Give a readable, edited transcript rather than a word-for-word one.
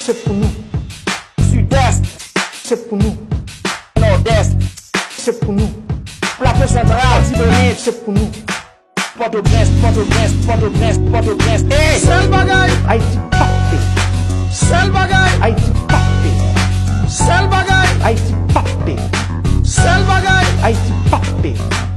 c'est pour nous. Sud-Est, c'est pour nous. Nord-Est, c'est pour nous. Plateau central, Tibonite, c'est pour nous. Port-au-Prince, Port-au-Prince, Port-au-Prince, Port-au-Prince. Hey! Seul bagay, Haïti papé, seul bagay, Haïti papé, seul bagay, Haïti papé, seul bagay. Haïti papé.